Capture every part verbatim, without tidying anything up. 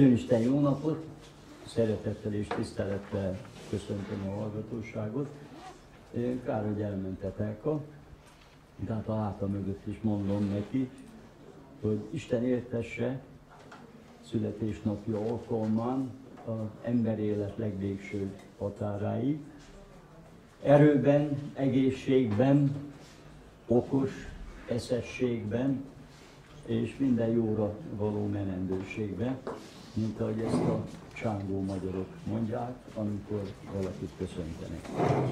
Nagyonisten jó napot! Szeretettel és tisztelettel köszöntöm a hallgatóságot. Kár, hogy elmentetek, tehát a háta mögött is mondom neki, hogy Isten értesse születésnapja alkalmán az emberélet legvégső határáig. Erőben, egészségben, okos eszességben és minden jóra való menendőségben, mint ahogy ezt a csángó magyarok mondják, amikor valakit köszöntenek.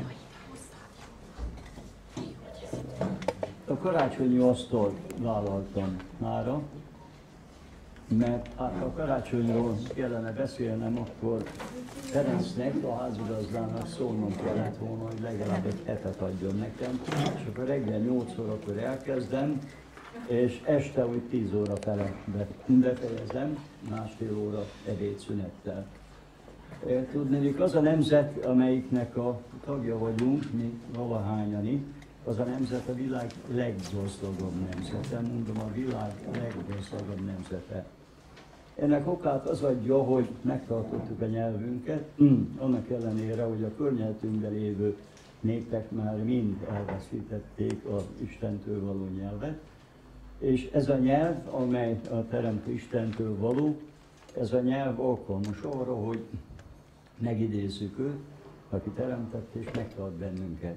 A karácsonyi asztalt vállaltam mára, mert hát a karácsonyról kellene beszélnem, akkor Ferencnek, a házigazdának szólnom kellett volna, hogy legalább egy hetet adjon nekem, és akkor reggel nyolc órakor elkezdem, és este úgy tíz óra fele befejezem, másfél óra ebédszünettel. Tudnék, az a nemzet, amelyiknek a tagja vagyunk, mi valahányani, az a nemzet a világ leggazdagabb nemzete, mondom, a világ leggazdagabb nemzete. Ennek okát az adja, hogy megtartottuk a nyelvünket, annak ellenére, hogy a környezetünkben lévő népek már mind elveszítették az Istentől való nyelvet, és ez a nyelv, amely a Teremtő Istentől való, ez a nyelv alkalmas arra, hogy megidézzük őt, aki teremtett és megtart bennünket.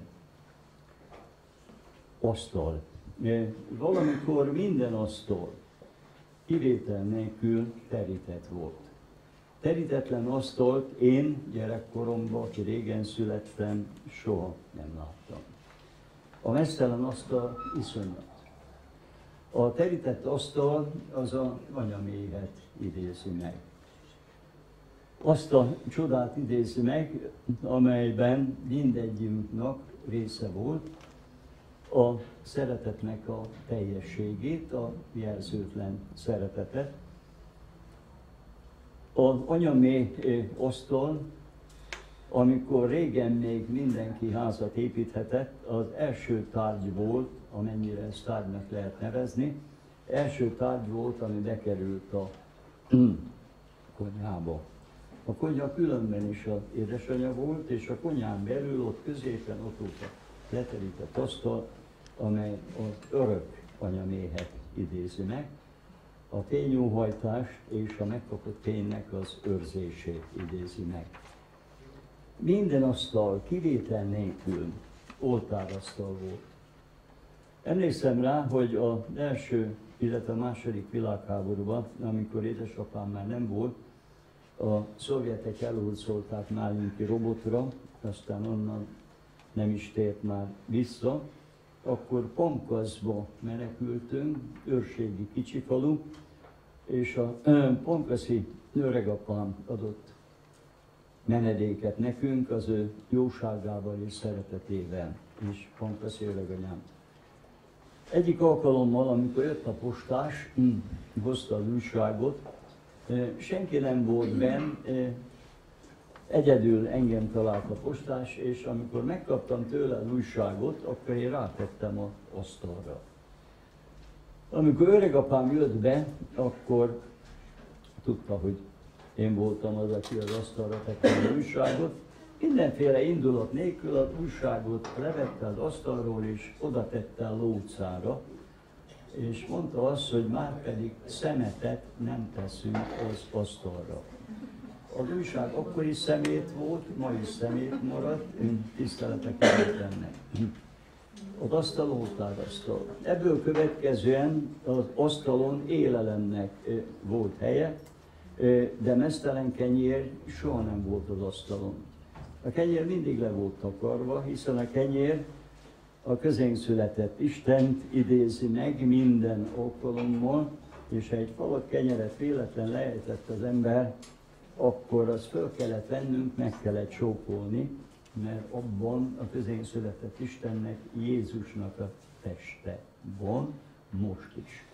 Asztal. Valamikor minden asztal kivétel nélkül terített volt. Terítetlen asztalt én gyerekkoromban, aki régen születtem, soha nem láttam. A meztelen asztal iszonyat. A terített asztal az a anyaméhet idézi meg. Azt a csodát idézi meg, amelyben mindegyünknek része volt, a szeretetnek a teljességét, a jelzőtlen szeretetet. Az anyaméh asztal, amikor régen még mindenki házat építhetett, az első tárgy volt, amennyire ezt tárgynak lehet nevezni, első tárgy volt, ami bekerült a konyhába. A konyha különben is az édesanyja volt, és a konyhán belül ott középen ott volt a leterített asztal, amely az örök anyaméhet idézi meg, a tényóhajtást és a megkapott ténynek az őrzését idézi meg. Minden asztal kivétel nélkül oltárasztal volt. Emlékszem rá, hogy az első, illetve a második világháborúban, amikor édesapám már nem volt, a szovjetek elhurcolták nálunk ki robotra, aztán onnan nem is tért már vissza, akkor Pankaszba menekültünk, őrségi kicsi falu, és a pankaszi öregapám adott menedéket nekünk az ő jóságával és szeretetével, és pankaszi öreganyám. Egyik alkalommal, amikor jött a postás, hozta az újságot, senki nem volt benn, egyedül engem talált a postás, és amikor megkaptam tőle az újságot, akkor én rátettem az asztalra. Amikor öregapám jött be, akkor tudta, hogy én voltam az, aki az asztalra tette az újságot. Mindenféle indulat nélkül az újságot levette az asztalról, és oda tette a Ló utcára, és mondta azt, hogy már pedig szemetet nem teszünk az asztalra. Az újság akkor is szemét volt, ma is szemét maradt, tiszteletek ennek. Az asztal oltárasztal. Ebből következően az asztalon élelemnek volt helye, de meztelen kenyér soha nem volt az asztalon. A kenyér mindig le volt takarva, hiszen a kenyér a közénk született Istent idézi meg minden alkalommal, és ha egy falat kenyeret véletlen leejtett az ember, akkor azt föl kellett vennünk, meg kellett csókolni, mert abban a közén született Istennek, Jézusnak a teste van most is.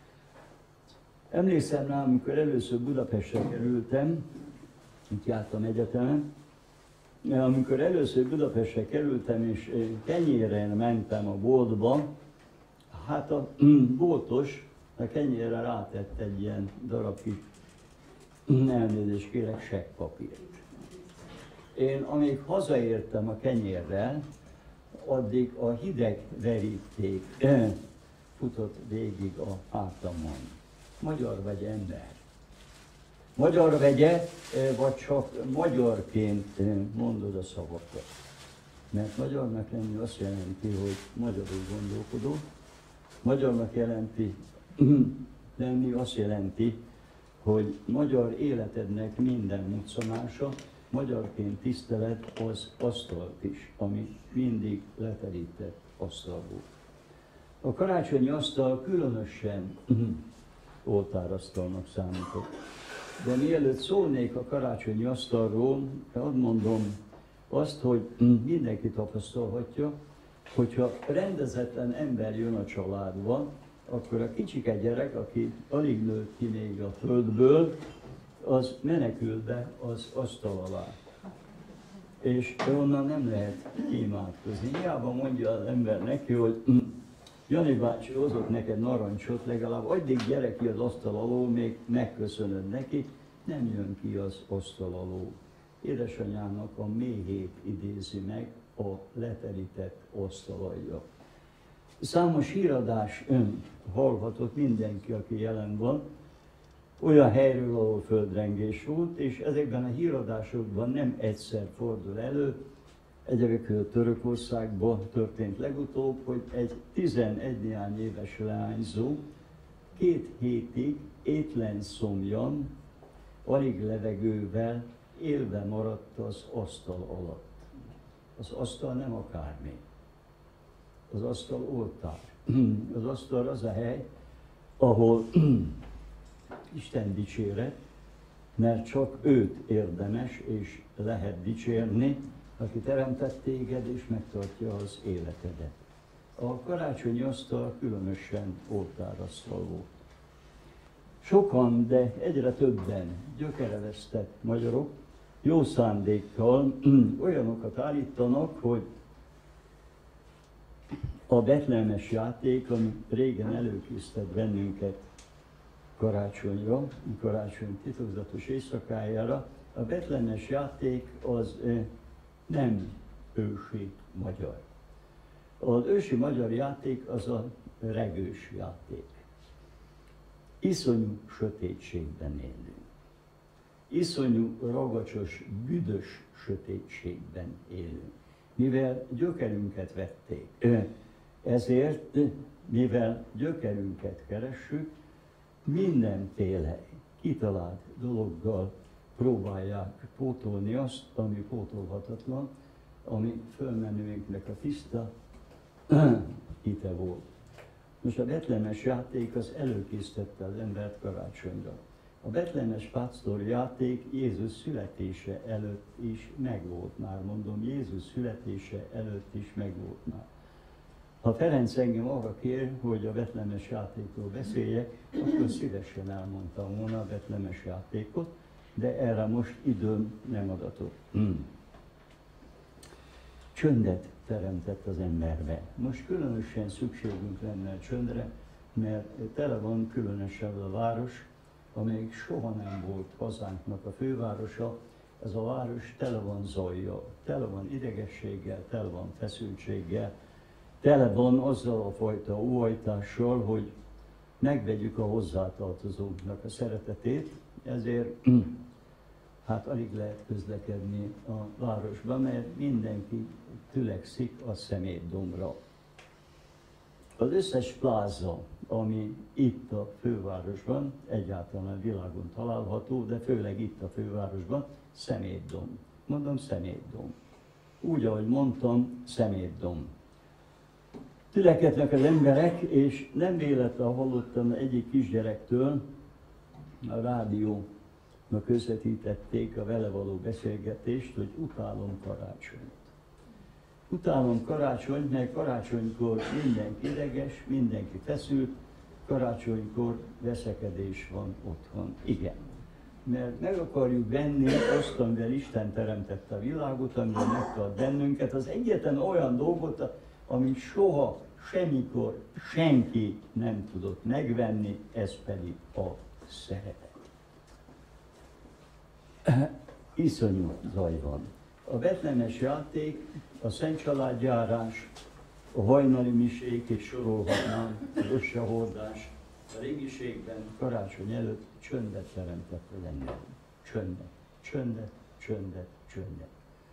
Emlékszem rá, amikor először Budapestre kerültem, itt jártam egyetemen, amikor először Budapestre kerültem és kenyérre mentem a boltba, hát a boltos a kenyérre rátett egy ilyen darab kis elnézést kérek, seggpapírt. Én amíg hazaértem a kenyérrel, addig a hideg veríték futott végig a hátamon. Magyar vagy ember. Magyar vegye, vagy csak magyarként mondod a szavakat. Mert magyarnak lenni azt jelenti, hogy magyarul gondolkodó. Magyarnak jelenti lenni azt jelenti, hogy magyar életednek minden muccanása, magyarként tiszteled az asztalt is, ami mindig leterített asztal volt. A karácsonyi asztal különösen oltárasztalnak számított. De mielőtt szólnék a karácsonyi asztalról, azt mondom azt, hogy mindenki tapasztalhatja, hogyha rendezetlen ember jön a családba, akkor a kicsike gyerek, aki alig nőtt ki még a földből, az menekül be az asztal alá. És onnan nem lehet imádkozni. Hiába mondja az ember neki, hogy Jani bácsi hozott neked narancsot, legalább addig gyere ki az asztal alól, még megköszönöd neki, nem jön ki az asztal alól. Édesanyának a méhét idézi meg a leterített asztalalja. Számos híradás ön hallhatott mindenki, aki jelen van, olyan helyről, ahol földrengés volt, és ezekben a híradásokban nem egyszer fordul elő, egyébként Törökországban történt legutóbb, hogy egy tizenegy néhány éves leányzó két hétig étlen szomjan, alig levegővel élve maradt az asztal alatt. Az asztal nem akármi. Az asztal oltár. Az asztal az a hely, ahol Isten dicséret, mert csak őt érdemes és lehet dicsérni, aki teremtett téged és megtartja az életedet. A karácsonyi asztal különösen oltárasztal volt. Sokan, de egyre többen gyökerevesztett magyarok jó szándékkal olyanokat állítanak, hogy a betlehemes játék, ami régen előkészített bennünket karácsonyra, karácsony titokzatos éjszakájára, a betlehemes játék az nem ősi magyar. Az ősi magyar játék az a regős játék. Iszonyú sötétségben élünk. Iszonyú ragacsos, büdös sötétségben élünk. Mivel gyökerünket vették, ezért, mivel gyökerünket keressük, mindenféle kitalált dologgal próbálják pótolni azt, ami pótolhatatlan, ami fölmenőinknek a tiszta hite volt. Most a betlehemes játék az előkészítette az embert karácsonyra. A betlehemes pásztor játék Jézus születése előtt is megvolt már, mondom, Jézus születése előtt is megvolt már. Ha Ferenc engem arra kér, hogy a betlehemes játékról beszéljek, akkor szívesen elmondtam volna a betlehemes játékot, de erre most időm nem adatott. Hmm. Csöndet teremtett az emberbe. Most különösen szükségünk lenne a csöndre, mert tele van különösen a város, amelyik soha nem volt hazánknak a fővárosa. Ez a város tele van zajjal, tele van idegességgel, tele van feszültséggel, tele van azzal a fajta óhajtással, hogy megvegyük a hozzátartozóknak a szeretetét, ezért hát alig lehet közlekedni a városban, mert mindenki tülekszik a szemétdombra. Az összes pláza, ami itt a fővárosban, egyáltalán a világon található, de főleg itt a fővárosban, szemétdomb. Mondom, szemétdomb. Úgy, ahogy mondtam, szemétdomb. Tülekednek az emberek, és nem véletlenül hallottam egyik kisgyerektől, a rádiónak közvetítették a vele való beszélgetést, hogy utálom karácsonyt. Utálom karácsonyt, mert karácsonykor mindenki ideges, mindenki feszült, karácsonykor veszekedés van otthon. Igen. Mert meg akarjuk venni azt, amivel Isten teremtette a világot, amivel megtart bennünket, az egyetlen olyan dolgot, amit soha, semmikor senki nem tudott megvenni, ez pedig a szeretet. iszonyú zaj van. A betlemes játék, a Szent Családjárás, a hajnali misék, és sorolhatnám, az összehordás, a régiségben karácsony előtt csöndet teremtett az ember. Csöndet, csöndet, csöndet, csöndet.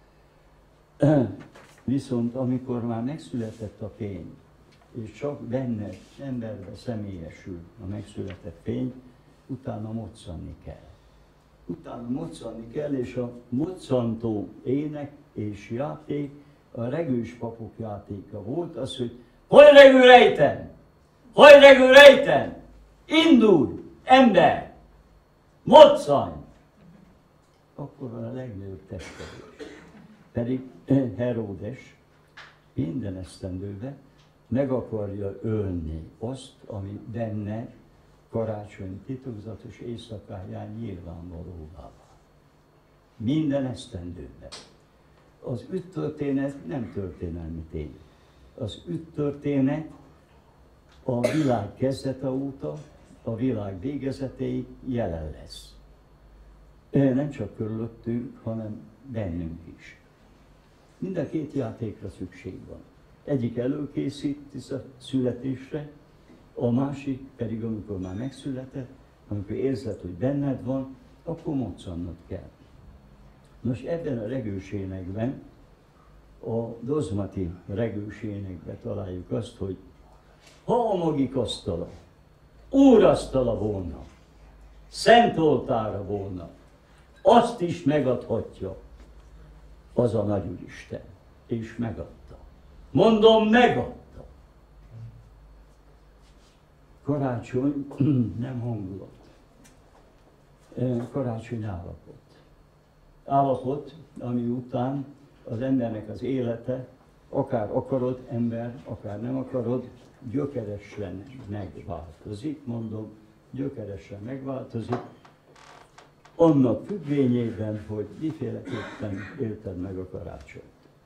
Viszont amikor már megszületett a fény, és csak benne, emberbe személyesül a megszületett fény, utána moccanni kell. Utána moccanni kell, és a moccantó ének és játék, a regős papok játéka volt az, hogy hol regő rejten! Hol regő rejten! Indulj, ember! Moccanj! Akkor van a legnagyobb testkedés. Pedig Heródes minden esztendőben meg akarja ölni azt, ami benne karácsony titokzatos éjszakáján nyilvánvalóvá vált. Minden esztendőben. Az üttörténet nem történelmi tény. Az üttörténet a világ kezdete óta, a világ végezetéig jelen lesz. Nem csak körülöttünk, hanem bennünk is. Mind a két játékra szükség van. Egyik előkészít a születésre, a másik pedig, amikor már megszületett, amikor érzed, hogy benned van, akkor moccannod kell. Nos, ebben a regős énekben, a dozmati regős énekben találjuk azt, hogy ha a magik asztala, úrasztala volna, szent oltára volna, azt is megadhatja az a nagy Úristen. És megadta. Mondom, megadta. Karácsony nem hangulat. Karácsony állapot. Állapot, ami után az embernek az élete, akár akarod ember, akár nem akarod, gyökeresen megváltozik. Mondom, gyökeresen megváltozik. Annak függvényében, hogy miféleképpen élted meg a karácsonyt.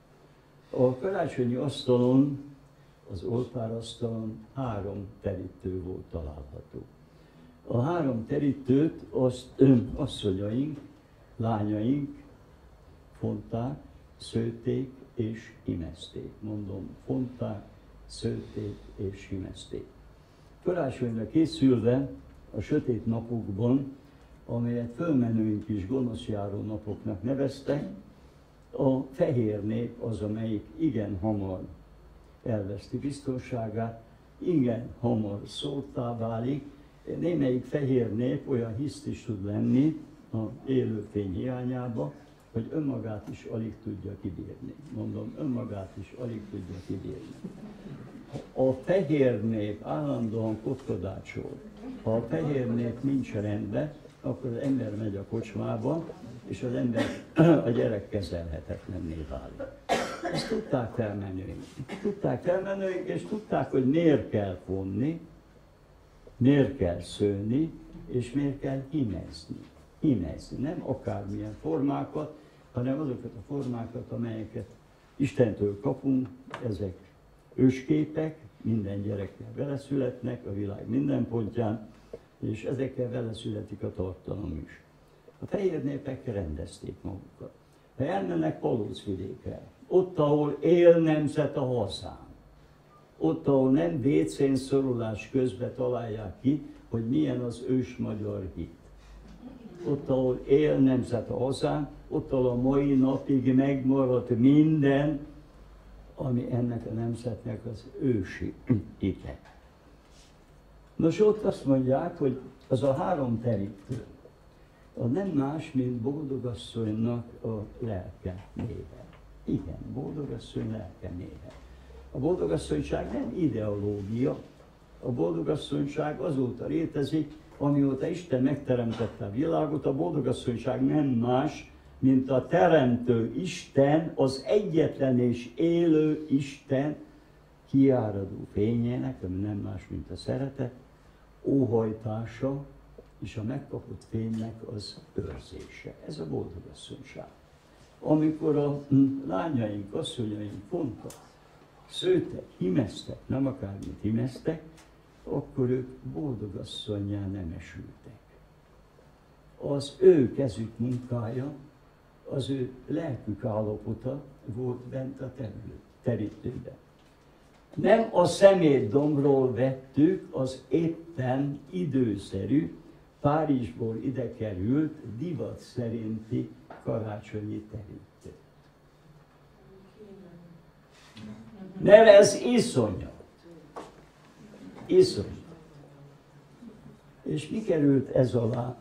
A karácsonyi asztalon, az oltárasztalon három terítő volt található. A három terítőt azt asszonyaink, lányaink fonták, szőtték és himezték. Mondom, fonták, szőtték és himezték. Karácsonyra készülve a sötét napokban, amelyet fölmenőink is gonoszjáró napoknak neveztek, a fehér nép az, amelyik igen hamar elveszti biztonságát, igen hamar szóttá válik. Némelyik fehér nép olyan hiszt is tud lenni a élőfény hiányába, hogy önmagát is alig tudja kibírni. Mondom, önmagát is alig tudja kibírni. A fehér nép állandóan kotkodácsol. Ha a fehér nép nincs rendben, akkor az ember megy a kocsmába, és az ember, a gyerek kezelhetetlenné válik. Ezt tudták felmenőink. Tudták felmenőink, és tudták, hogy miért kell fonni, miért kell szőni, és miért kell himezni. Himezni, nem akármilyen formákat, hanem azokat a formákat, amelyeket Istentől kapunk, ezek ősképek, minden gyerekkel beleszületnek a világ minden pontján, és ezekkel vele születik a tartalom is. A fehér népek rendezték magukat. Ha elmennek Palócvidékre, ott, ahol él nemzet a hazán, ott, ahol nem vécén szorulás közben találják ki, hogy milyen az ős magyar hit. Ott, ahol él nemzet a hazán, ott, ahol a mai napig megmaradt minden, ami ennek a nemzetnek az ősi hite. Nos, ott azt mondják, hogy az a három terítő, az nem más, mint boldogasszonynak a lelke néve. Igen, boldogasszony lelke néve. A boldogasszonyság nem ideológia, a boldogasszonyság azóta létezik, amióta Isten megteremtette a világot, a boldogasszonyság nem más, mint a teremtő Isten, az egyetlen és élő Isten kiáradó fényének, ami nem más, mint a szeretet, óhajtása, és a megkapott fénynek az őrzése. Ez a boldogasszonyság. Amikor a lányaink, asszonyaink fontak, szőtek, himeztek, nem akármit himeztek, akkor ők boldogasszonnyá nemesültek. az ő kezük munkája, az ő lelkük állapota volt bent a terítőben. Nem a szemétdombról vettük az éppen időszerű, Párizsból ide került, divat szerinti karácsonyi terítő. Mert ez iszonyat. Iszonyat. És mi került ez alá?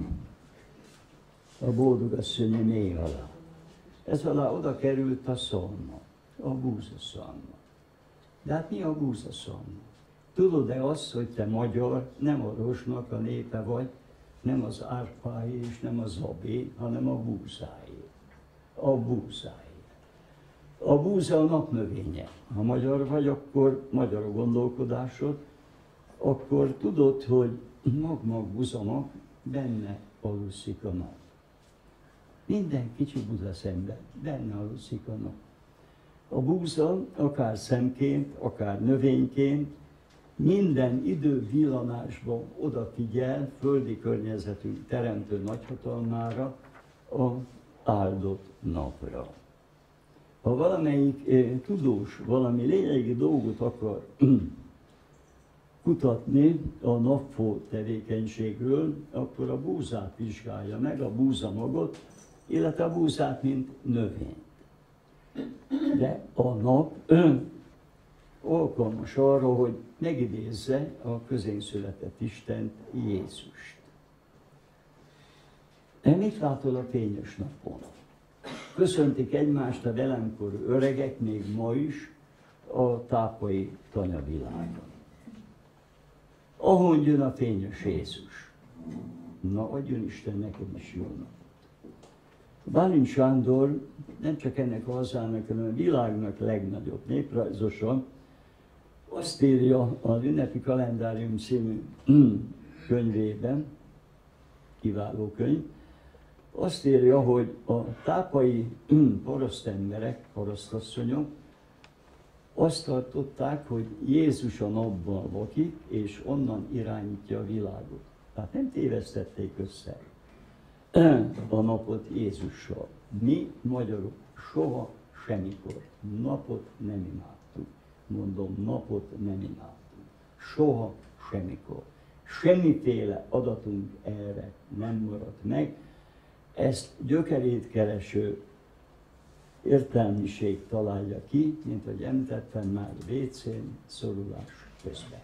A boldogasszonyi mély alá. Ez alá oda került a szalma, a búzaszalma. De hát mi a búzaszalma? Tudod-e azt, hogy te magyar, nem a rozsnak a népe vagy, nem az árpáé és nem a zabé, hanem a búzáé. A búzáé. A búza a napnövénye. Ha magyar vagy, akkor magyar a gondolkodásod, akkor tudod, hogy mag-mag buzamag, benne aluszik a nap. Minden kicsi búzaszemben benne aluszik a nap. A búza akár szemként, akár növényként, minden idővillanásban odafigyel földi környezetünk teremtő nagyhatalmára, a áldott napra. Ha valamelyik eh, tudós valami lényegi dolgot akar kutatni a napfó tevékenységről, akkor a búzát vizsgálja meg, a búzamagot, illetve a búzát, mint növényt. De a nap ön alkalmas arra, hogy megidézze a közénszületett Istent, Jézust. De mit látod a fényes napon? Köszöntik egymást a velemkorú öregek még ma is a tápai tanyavilágon. Ahol jön a fényes Jézus. Na, adjon Isten neked is jó napot. Bálint Sándor nem csak ennek a hazának, hanem a világnak legnagyobb néprajzosa, azt írja az Ünnepi Kalendárium című könyvében, kiváló könyv, azt írja, hogy a tápai parasztemberek, parasztasszonyok azt tartották, hogy Jézus a napban lakik, és onnan irányítja a világot. Tehát nem tévesztették össze a napot Jézussal. Mi magyarok soha, semmikor napot nem imádtuk. Mondom, napot nem imádtunk. Soha, semmikor. Semmiféle adatunk erre nem maradt meg. Ezt gyökerét kereső értelmiség találja ki, mint ahogy említettem már vécén, szorulás közben.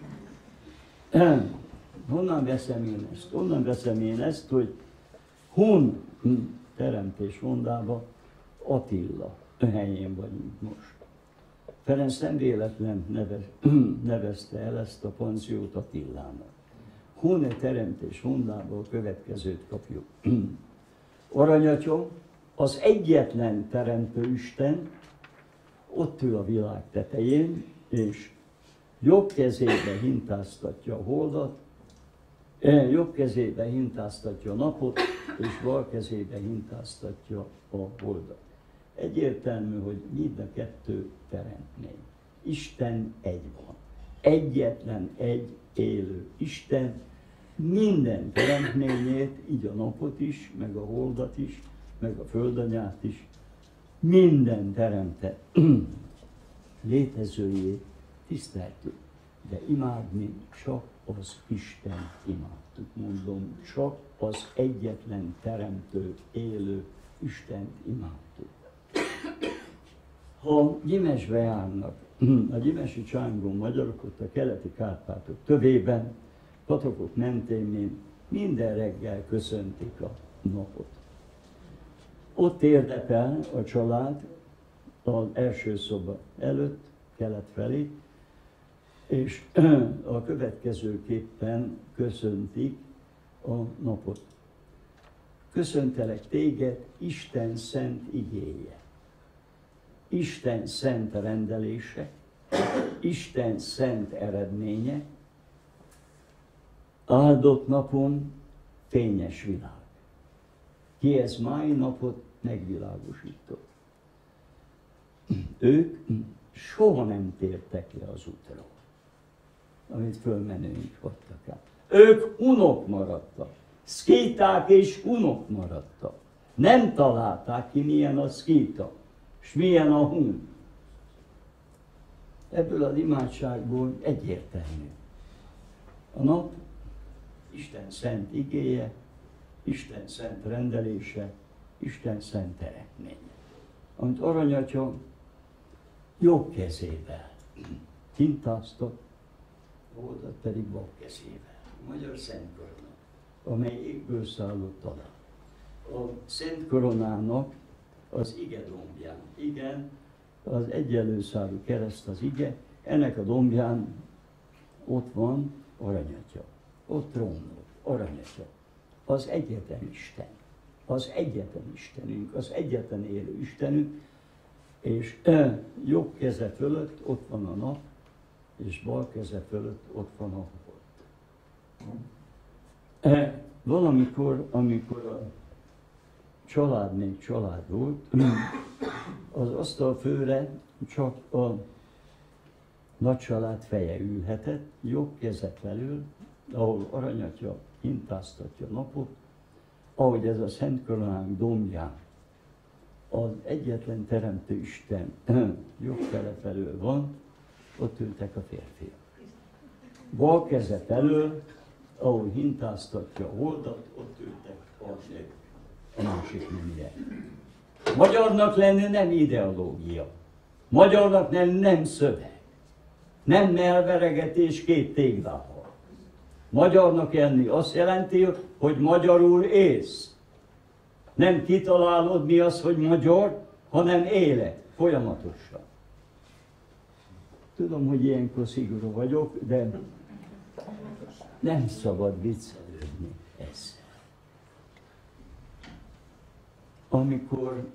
Honnan veszem én ezt? Honnan veszem én ezt, hogy Hun teremtés mondában Attila helyén vagyunk most. Ferenc nem véletlen nevez, nevezte el ezt a panziót Attilának. Hun teremtés mondában a következőt kapjuk. Aranyatya, az egyetlen teremtő Isten, ott ül a világ tetején, és jobb kezébe hintáztatja a holdat, jobb kezébe hintáztatja a napot, és bal kezébe hintáztatja a holdat. Egyértelmű, hogy mind a kettő teremtmény. Isten egy van. Egyetlen egy élő Isten, minden teremtményét, így a napot is, meg a holdat is, meg a földanyát is, minden teremtett létezőjét tiszteltük, de imádni csak az Isten imádtuk. Mondom, csak az egyetlen teremtő, élő Istent imádtuk. Ha Gyimesbe járnak, a gyimesi csángon magyarok, ott a keleti Kárpátok tövében, patakok mentén minden reggel köszöntik a napot. Ott érdepel a család az első szoba előtt, kelet felé, és a következőképpen köszöntik a napot. Köszöntelek téged, Isten szent igéje, Isten szent rendelése, Isten szent eredménye, áldott napon fényes világ. Ki ez mai napot megvilágosított. Ők soha nem tértek le az útra, amit fölmenőink adtak át. Ők unok maradtak. szkíták és hunok maradtak. Nem találták ki, milyen a szkíta, és milyen a hun. Ebből az imádságból egyértelmű. A nap Isten szent igéje, Isten szent rendelése, Isten szent eredménye. Amit Aranyatya jobb kezével tintáztott, oldat pedig bal kezével. A magyar Szent Korona, amely égből szállott alá. A Szent Koronának az ige dombján, igen, az egyenlő szárú kereszt az ige, ennek a dombján ott van Aranyatya, ott romlott Aranyatya, az egyetlen Isten, az egyetlen Istenünk, az egyetlen élő Istenünk, és e, jobb keze fölött ott van a nap, és bal keze fölött ott van a hold. E, valamikor, amikor a család még család volt, az asztalfőre csak a nagy család feje ülhetett, jobb keze felül, ahol Aranyatya hintáztatja a napot, ahogy ez a Szent Koronánk dombján az egyetlen teremtő Isten jobb fele felől van, ott ültek a férfiak. Bal keze felől, ahol hintáztatja a holdat, ott ültek a nők, a másik neműek. Magyarnak lenni nem ideológia. Magyarnak lenni nem szöveg. Nem melveregetés két téglához. Magyarnak lenni azt jelenti, hogy magyarul élsz. Nem kitalálod, mi az, hogy magyar, hanem élek folyamatosan. Tudom, hogy ilyenkor szigorú vagyok, de nem szabad viccelődni ezzel. Amikor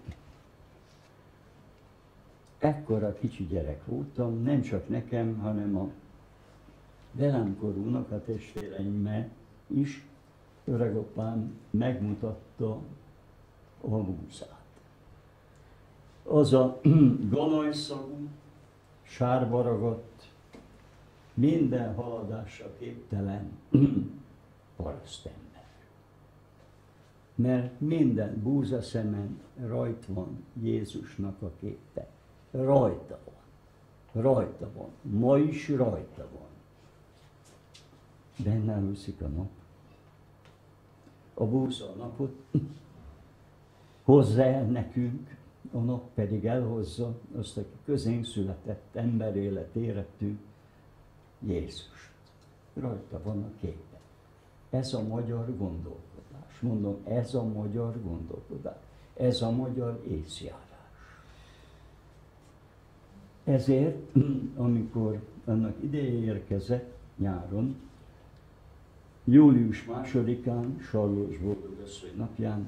ekkora kicsi gyerek voltam, nem csak nekem, hanem a velem korú unokatestvéreimmel is, öregapám megmutatta a búzát. Az a ganajszagú, sárba ragadt, minden haladásra képtelen parasztember. Mert minden búzaszemen rajt van Jézusnak a képe. Rajta van. Rajta van. Ma is rajta van. Benne aluszik a nap. A búza a napot hozza el nekünk, a nap pedig elhozza azt, aki közénk született ember életére tű, Jézust. Rajta van a képe. Ez a magyar gondolkodás. Mondom, ez a magyar gondolkodás. Ez a magyar észjárás. Ezért, amikor annak ideje érkezett nyáron, július másodikán, Sallós Boldogasszony napján,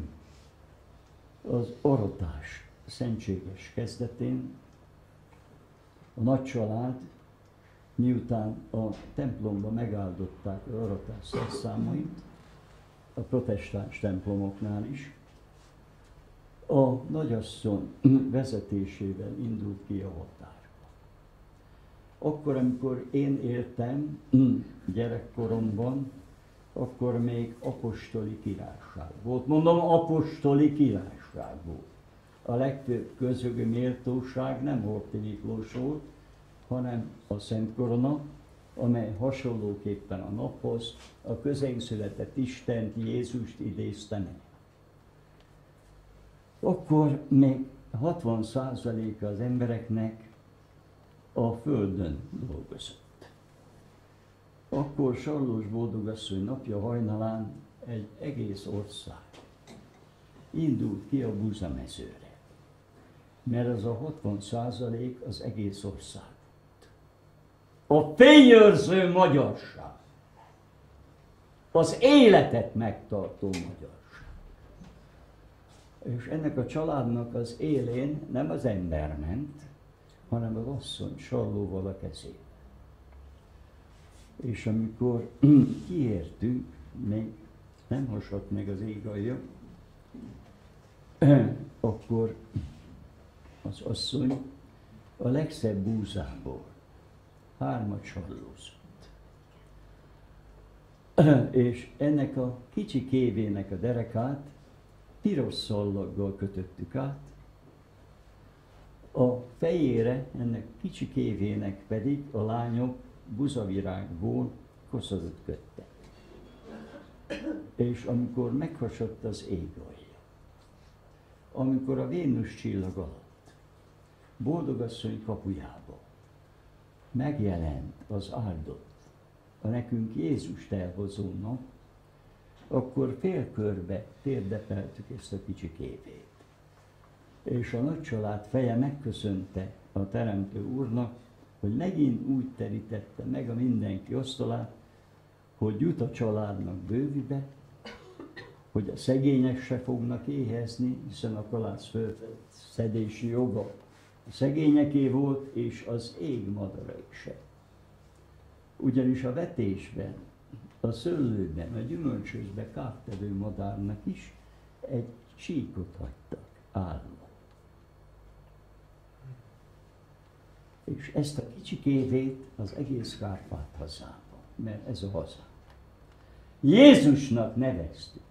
az aratás szentséges kezdetén a nagy család, miután a templomba megáldották az aratás szerszámait, a protestáns templomoknál is, a nagyasszony vezetésével indult ki a határba. Akkor, amikor én éltem gyerekkoromban, akkor még apostoli királyság volt. Mondom, apostoli királyság volt. A legfőbb közjogi méltóság nem Horthy Miklós volt, hanem a Szent Korona, amely hasonlóképpen a naphoz a közénk született Istent, Jézust idézte meg. Akkor még hatvan százaléka az embereknek a földön dolgozott. Akkor Sallós Boldogasszony napja hajnalán egy egész ország indult ki a búzamezőre, mert az a hatvan százalék az egész ország volt. A fényőrző magyarság, az életet megtartó magyarság. És ennek a családnak az élén nem az ember ment, hanem az asszony sallóval a kezébe. És amikor kiértünk, még nem hasott meg az ég alja, akkor az asszony a legszebb búzából hármat sallózott. És ennek a kicsi kévének a derekát piros szallaggal kötöttük át, a fejére ennek kicsi kévének pedig a lányok buzavirágból koszorút köttek. És amikor meghasott az ég alja, amikor a Vénusz csillag alatt, Boldogasszony kapujába megjelent az áldott, a nekünk Jézust elhozónak, akkor félkörbe térdepeltük ezt a kicsi képét. És a nagy család feje megköszönte a Teremtő Úrnak, hogy megint úgy terítette meg a mindenki asztalát, hogy jut a családnak bővibe, hogy a szegények se fognak éhezni, hiszen a kalász szedési joga a szegényeké volt, és az ég madarai se. Ugyanis a vetésben, a szőlőben, a gyümölcsözben kártevő madárnak is egy csíkot hagytak állva. És ezt a kicsi kévét az egész Kárpát hazában, mert ez a haza. Jézusnak neveztük.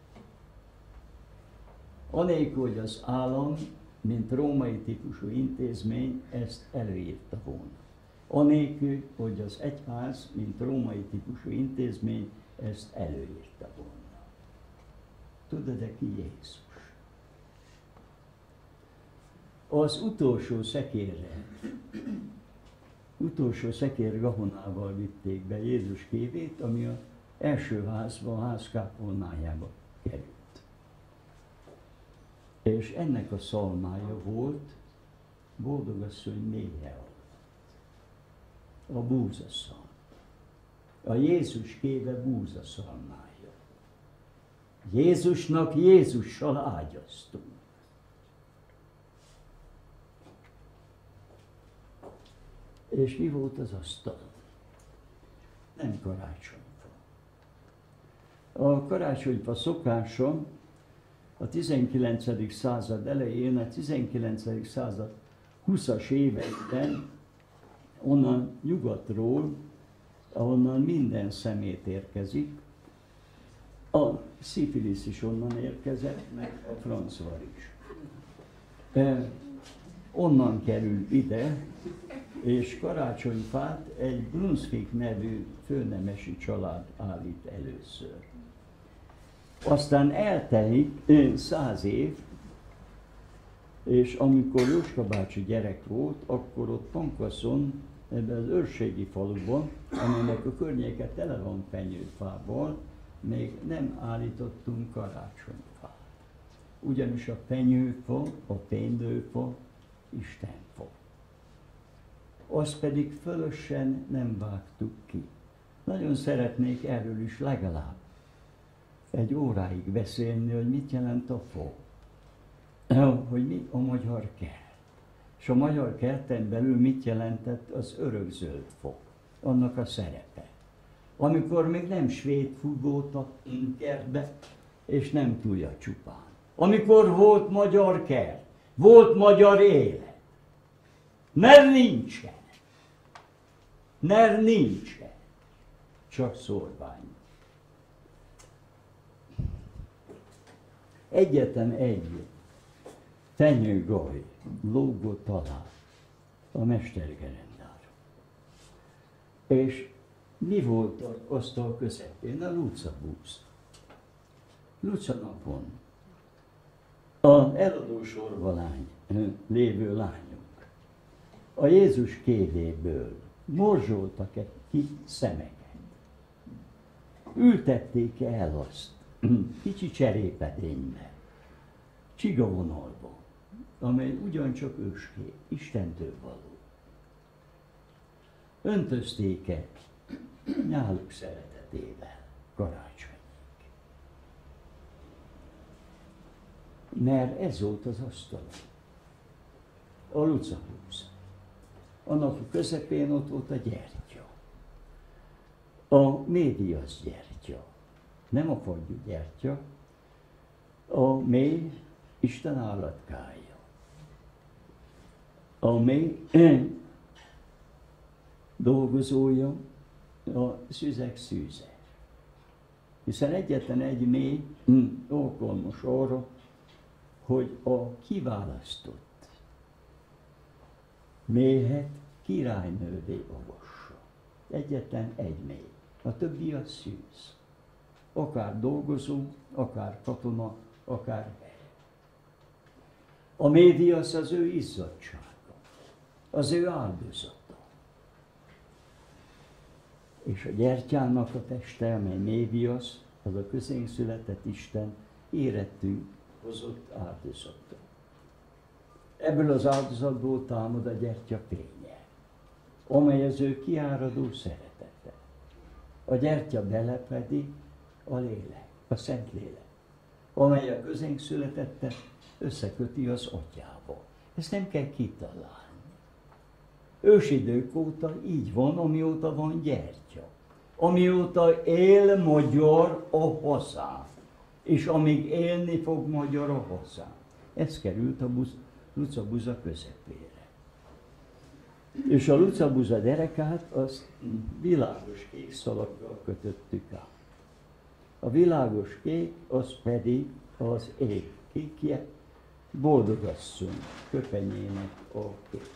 Anélkül, hogy az állam, mint római típusú intézmény ezt előírta volna. Anélkül, hogy az egyház, mint római típusú intézmény ezt előírta volna. Tudod-e ki Jézus? Az utolsó szekérre, utolsó szekér gahonával vitték be Jézus képét, ami az első házba, a ház kápolnájába került. És ennek a szalmája volt Boldogasszony méhe alatt. A búzaszalma. A Jézus képe búzaszalmája. Jézusnak Jézussal ágyaztunk. És mi volt az asztal? Nem karácsonyfa. A karácsonyfa szokása a tizenkilencedik század elején, a tizenkilencedik század huszas években onnan nyugatról, ahonnan minden szemét érkezik, a szifilisz is onnan érkezett, meg a francvar is. E, onnan kerül ide, és karácsonyfát egy Brunswick nevű főnemesi család állít először. Aztán eltelik száz év, és amikor Jóska bácsi gyerek volt, akkor ott Pankaszon, ebben az őrségi faluban, amelynek a környéke tele van fenyőfával, még nem állítottunk karácsonyfát. Ugyanis a fenyőfa, a péndőfa, Istenfa. Azt pedig fölösen nem vágtuk ki. Nagyon szeretnék erről is legalább egy óráig beszélni, hogy mit jelent a fa. Hogy mi a magyar kert. És a magyar kerten belül mit jelentett az örökzöld fa, annak a szerepe. Amikor még nem svéd fúgóta kertbe, és nem túlja csupán. Amikor volt magyar kert, volt magyar élet. Mert nincsen. Mert nincsen. Csak szórvány. Egyetlen egy fenyőgaj lógott alá a mestergerendár. És mi volt az asztal közepén? A lucabúz. Luca napon a eladósorban lévő lányok a Jézus kévéből morzsoltak egy kis szemeket. Ültették el azt kicsi cserépedénybe, csigavonalba, amely ugyancsak őskép, Istentől való. Öntözték el nyáluk szeretetével karácsonyig. Mert ez volt az asztal. A lucahúz. Annak a közepén ott volt a gyertya. A médiasz gyertya. Nem a fagyú gyertya, a mély Isten állatkája. A mély dolgozója, a szüzek szűze. Hiszen egyetlen egy mély hm, alkalmas arra, hogy a kiválasztott méhet királynővé avassa. Egyetlen egy mély. A többi a szűz. Akár dolgozó, akár katona, akár hely. A médiasz az ő izzadsága, az ő áldozata. És a gyertyának a teste, amely médiasz, az a közénk született Isten érettünk hozott áldozata. Ebből az áldozatból támad a gyertya fénye, amely az ő kiáradó szeretete. A gyertya belepedi a lélek, a szent lélek, amely a közénk születette összeköti az atyával. Ezt nem kell kitalálni. Ősidők óta így van, amióta van gyertya. Amióta él magyar a hazám. És amíg élni fog magyar a hazám. Ez került a buz, Luca-buza közepére. És a Luca-buza derekát azt világos kék szalakkal kötöttük át. A világos kék az pedig az ég kékje, boldogasszony köpenyének a kékje.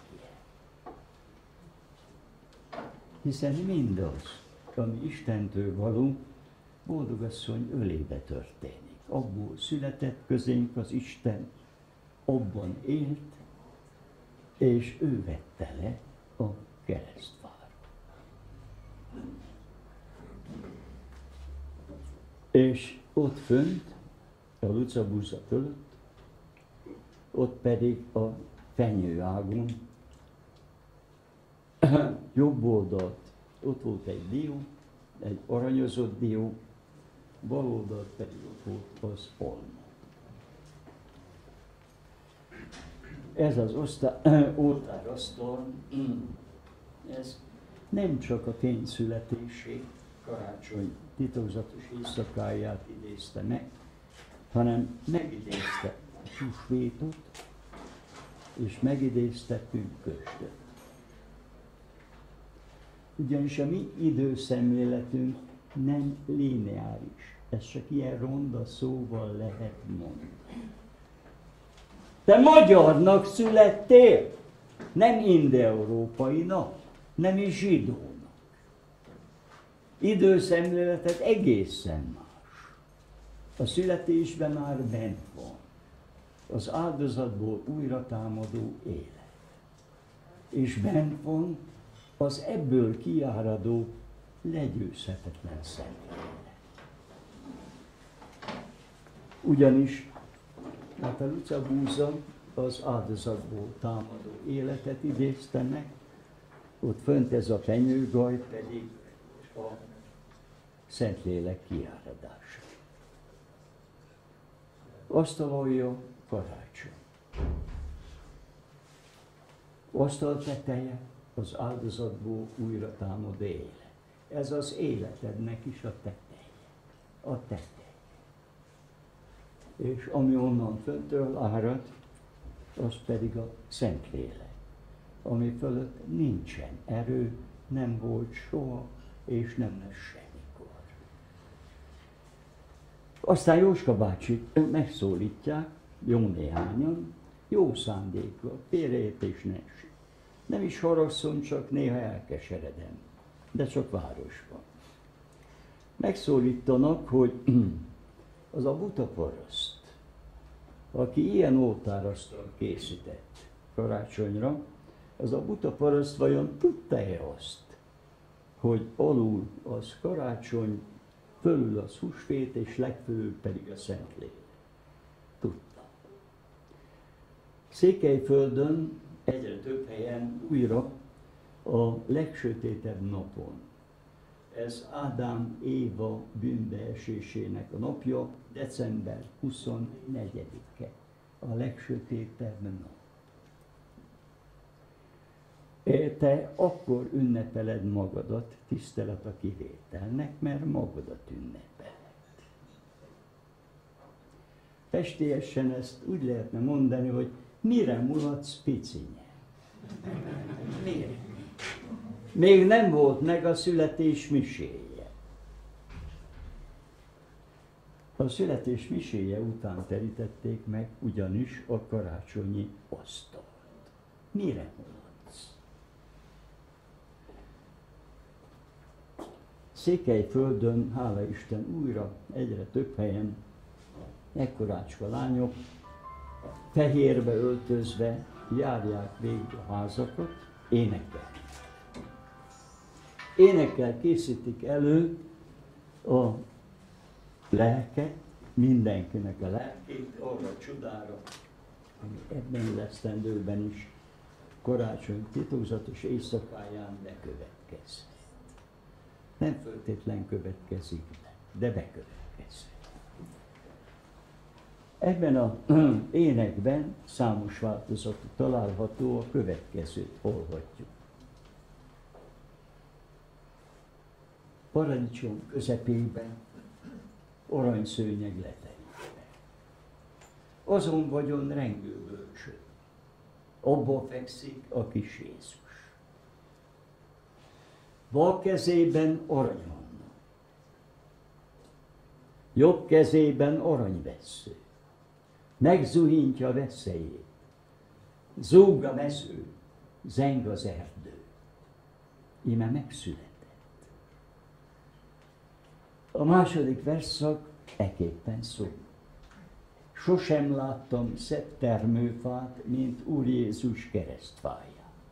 Hiszen mindaz, ami Istentől való, boldogasszony ölébe történik. Abból született közénk az Isten, abban élt, és ő vette le a keresztfára. És ott fönt, a Luca-buza fölött, ott pedig a fenyőágon, jobb oldalt, ott volt egy dió, egy aranyozott dió, bal oldalt pedig ott volt az alma. Ez az oltárasztal, ez nem csak a fény születését, karácsony titokzatos éjszakáját idézte meg, hanem megidézte a húsvétot, és megidézte pünköstöt. Ugyanis a mi időszemléletünk nem lineáris. Ez csak ilyen ronda szóval lehet mondani. Te magyarnak születtél, nem indoeurópainak, nem is zsidónak. Időszemléleted egészen más. A születésben már bent van az áldozatból újra támadó élet. És bent van az ebből kiáradó legyőzhetetlen szemlélet. Ugyanis, hát a Luca-buza az áldozatból támadó életet idézte meg, ott fönt ez a fenyőgaj pedig a Szentlélek kiáradása. Asztalolja karácsony. Asztal teteje az áldozatból újra támad élet. Ez az életednek is a teteje. A teteje. És ami onnan föntől árad, az pedig a Szentlélek, ami fölött nincsen erő, nem volt soha, és nem lesz semmikor. Aztán Jóska bácsit megszólítják, jó néhányan, jó szándékkal, félreértés ne esik. Nem is haragszom, csak néha elkeseredem, de csak városban. Megszólítanak, hogy az a buta paraszt, aki ilyen oltárasztal készített karácsonyra, az a buta paraszt vajon tudta-e azt, hogy alul az karácsony, fölül az húsvét, és legfölül pedig a Szentlélek. Tudta. Székelyföldön egyre több helyen újra a legsötétebb napon. Ez Ádám Éva bűnbeesésének a napja, december huszonnegyedike, a legsötétebb nap. Te akkor ünnepeled magadat, tisztelet a kivételnek, mert magadat ünnepeled. Festélyesen ezt úgy lehetne mondani, hogy mire mulatsz, picinye? Miért? Még nem volt meg a születés miséje. A születés miséje után terítették meg ugyanis a karácsonyi asztalt. Mire mulatsz? Székelyföldön, hála Isten, újra egyre több helyen ekkorácska lányok fehérbe öltözve járják végig a házakat, énekel. Énekkel készítik elő a lelket, mindenkinek a lelkét arra a csodára, ami ebben az esztendőben is karácsony titokzatos éjszakáján bekövetkezhet. Nem föltétlen következik be, de bekövetkezhet. Ebben az énekben számos változat található, a következőt olvasjuk. Paradicsom közepében, aranyszőnyeg leterítve. Azon vagyon rengő bölcső. Abba fekszik a kis Jézus. Bal kezében aranyhanna. Jobb kezében aranyvessző. Megzuhintja veszélyét. Zúg a mező, zeng az erdő. Íme megszületett. A második versszak eképpen szól. Sosem láttam szebb termőfát, mint Úr Jézus keresztfáját.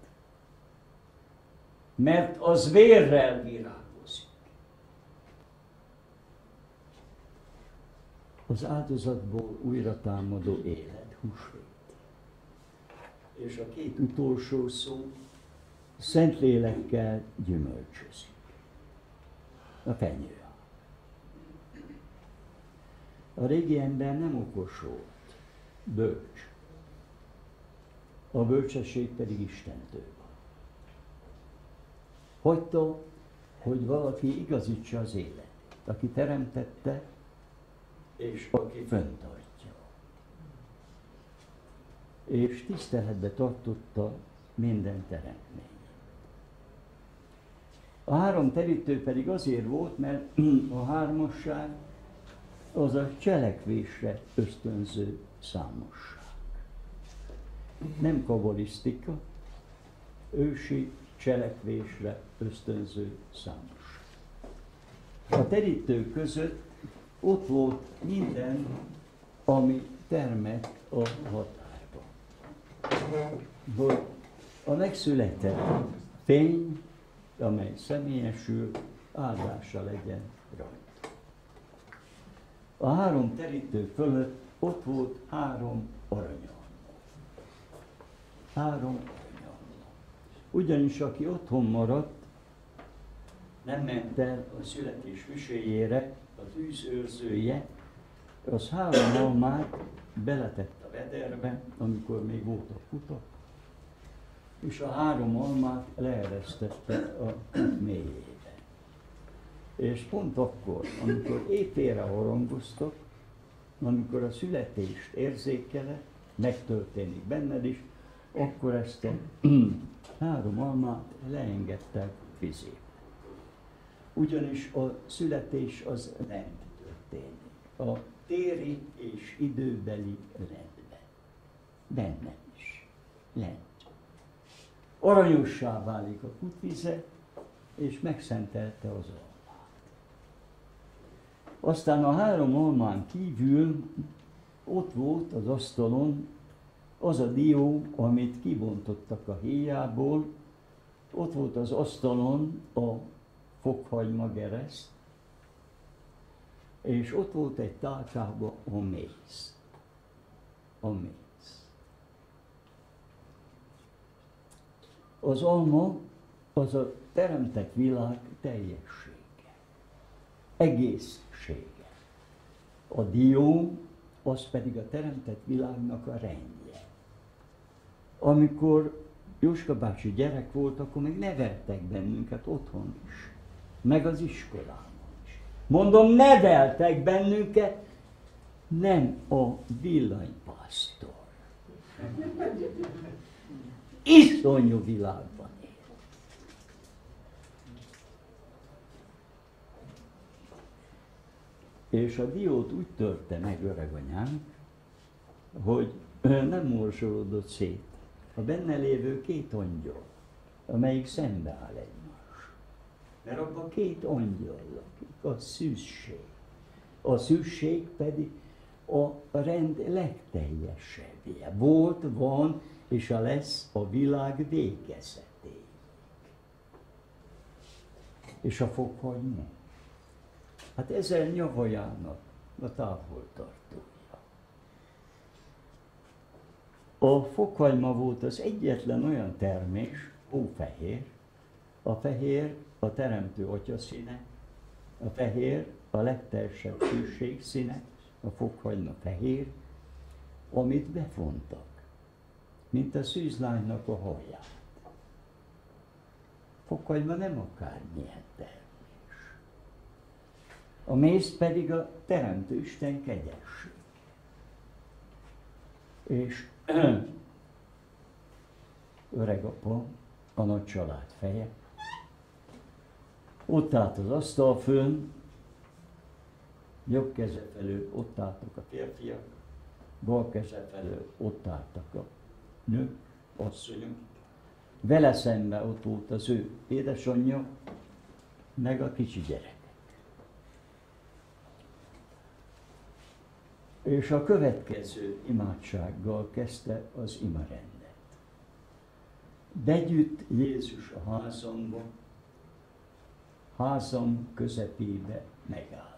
Mert az vérrel virágozik. Az áldozatból újra támadó élet, húsvét. És a két utolsó szó Szentlélekkel gyümölcsözik. A fenyő. A régi ember nem okos volt, bölcs. A bölcsesség pedig Istentől van. Hagyta, hogy valaki igazítsa az életet, aki teremtette, és aki fenntartja. És tiszteletbe tartotta minden teremtményt. A három terítő pedig azért volt, mert a hármasság az a cselekvésre ösztönző számosság. Nem kabalisztika, ősi cselekvésre ösztönző számosság. A terítő között ott volt minden, ami termett a határban. Hogy a megszületett fény, amely személyesül, áldása legyen rajta. A három terítő fölött ott volt három aranyalma. Három aranyalma. Ugyanis aki otthon maradt, nem ment el a születés miséjére, az űzőrzője, az három almát beletett a vederbe, amikor még voltak kutak, és a három almát leeresztette a kút mélyébe. És pont akkor, amikor éjfélre harangoztak, amikor a születést érzékeled, megtörténik benned is, akkor ezt a három almát leengedtek vizébe. Ugyanis a születés az lent történik. A téri és időbeli lentben. Benne is. Lent. Aranyossá válik a kútvize, és megszentelte az almát. Aztán a három almán kívül ott volt az asztalon az a dió, amit kibontottak a héjából, ott volt az asztalon a fokhagyma gereszt, és ott volt egy tálkában a méz. A méz. Az alma az a teremtett világ teljessége, egészsége. A dió az pedig a teremtett világnak a rendje. Amikor Jóska bácsi gyerek volt, akkor még neveltek bennünket otthon is, meg az iskolában is. Mondom, neveltek bennünket, nem a villanypásztor. Iszonyú világban él. És a diót úgy törte meg öreganyánk, hogy nem morsolódott szét. A benne lévő két angyal, amelyik szembeáll egymás. Mert abban két angyal lakik, a szűzség. A szűzség pedig a rend legteljesebbje. Volt, van, és a lesz a világ végezetéig. És a fokhagyma. Hát ezer nyavajának a távoltartója. A fokhagyma volt az egyetlen olyan termés, hófehér, a fehér a teremtő atya színe, a fehér a legteljesebb szűzség színe, a fokhagyma fehér, amit befontak, mint a szűzlánynak a haját. Fokhagyma nem akármilyen termés. A méz pedig a teremtő Isten kegyesség. És öregapa, a nagy család feje, ott állt az asztal fönn, jobb keze felől ott álltak a férfiak, bal keze felől ott álltak a nők, asszonyok. Vele szemben ott volt az ő édesanyja, meg a kicsi gyerekek. És a következő imádsággal kezdte az imarendet. Begyűjt Jézus a házamba, házam közepébe megáll.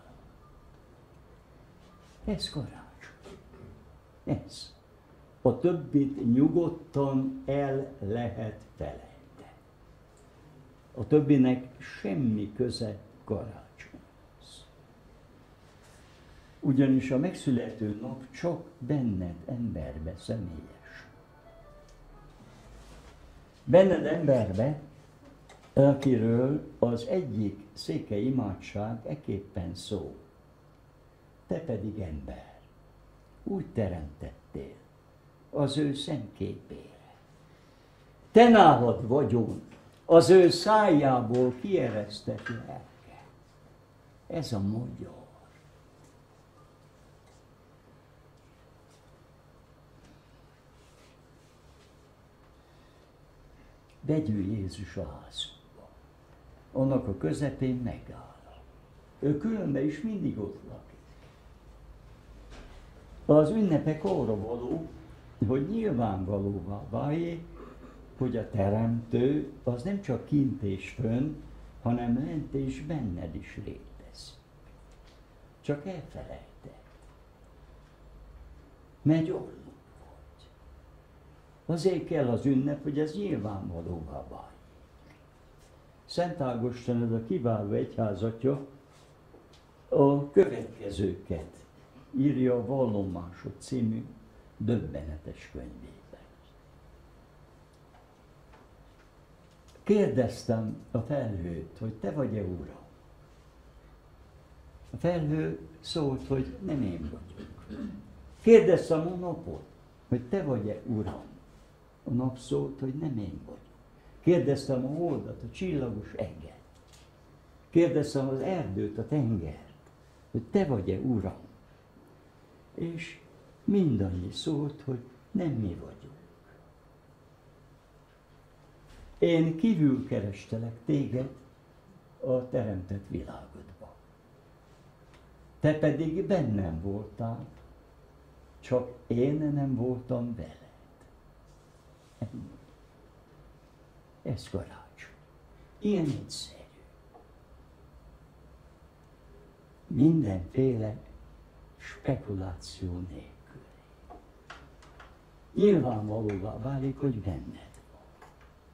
Ez karácsony. Ez. A többit nyugodtan el lehet felejteni. A többinek semmi köze karácsonyhoz. Ugyanis a megszülető nap csak benned emberbe személyes. Benned emberbe, akiről az egyik székely imádság eképpen szól. Te pedig ember, úgy teremtettél az ő szemképére. Te nálad vagyunk az ő szájából kieresztett lelke. Ez a magyar. Begyűj Jézus a házunkba. Annak a közepén megáll. Ő különben is mindig ott lakik. Az ünnepek arra való, hogy nyilvánvalóvá váljék, hogy a teremtő az nem csak kint és fönn, hanem lent és benned is létezik. Csak elfelejted. Mert orló vagy. Azért kell az ünnep, hogy ez nyilvánvalóvá váljék. Szent Ágoston, ez a kiváló egyházatja, a következőket írja a Vallomások című döbbenetes könyvében. Kérdeztem a felhőt, hogy te vagy-e Uram? A felhő szólt, hogy nem én vagyok. Kérdeztem a napot, hogy te vagy-e Uram? A nap szólt, hogy nem én vagyok. Kérdeztem a holdat, a csillagos eget. Kérdeztem az erdőt, a tengert, hogy te vagy-e Uram? És mindannyi szólt, hogy nem mi vagyunk. Én kívül kerestelek téged a teremtett világodban. Te pedig bennem voltál, csak én nem voltam veled. Ez karácsony. Ilyen egyszerű. Mindenféle spekuláció nélkül. Nyilvánvalóvá válik, hogy benned van.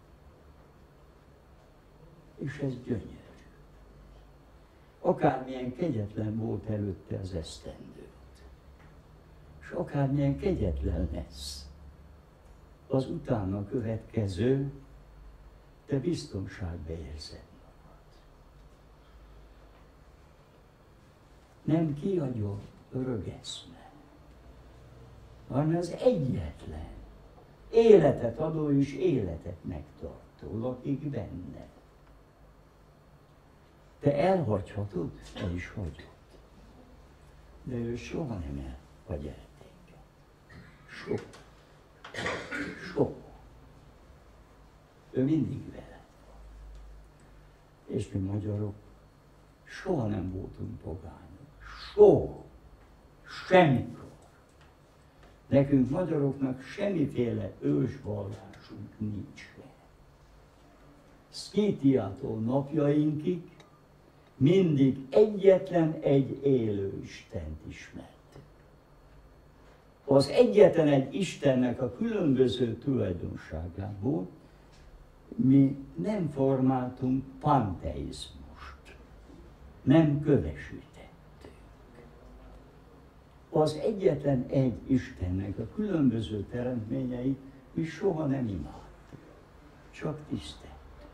És ez gyönyörű. Akármilyen kegyetlen volt előtte az esztendőt, és akármilyen kegyetlen lesz az utána következő, te biztonságba érzed magad. Nem kiagyó rögeszme, hanem az egyetlen életet adó és életet megtartó lakik benned. Te elhagyhatod, el is hagyod. de ő soha nem el a gyeretéke. Soha. Soha. Ő mindig vele van. És mi magyarok soha nem voltunk pogányok. Soha. Semmikor. Nekünk magyaroknak semmiféle ősvallásunk nincs. Szkítiától napjainkig mindig egyetlen egy élő Istent ismertük. Az egyetlen egy Istennek a különböző tulajdonságából mi nem formáltunk panteizmust, nem kövesítettünk. Az egyetlen egy Istennek a különböző teremtményeit mi soha nem imádtuk, csak tiszteltük.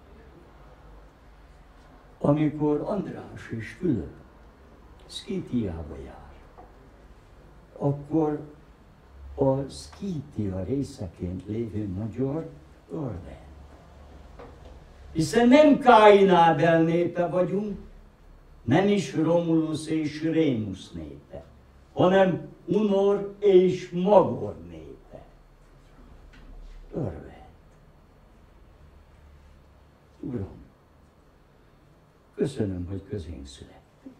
Amikor András és Fülöp Szkítiába jár, akkor a Szkítia részeként lévő magyar örvend. Hiszen nem Káin Ábel népe vagyunk, nem is Romulus és Rémus népe, hanem Unor és Magor népe. Örvend. Uram, köszönöm, hogy közénk születtél,